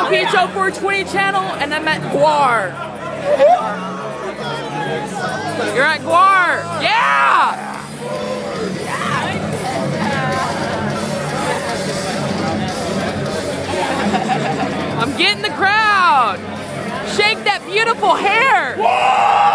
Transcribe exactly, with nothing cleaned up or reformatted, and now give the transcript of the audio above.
P H O four twenty channel, and I'm at Gwar. You're at Gwar. Yeah! I'm getting the crowd. Shake that beautiful hair.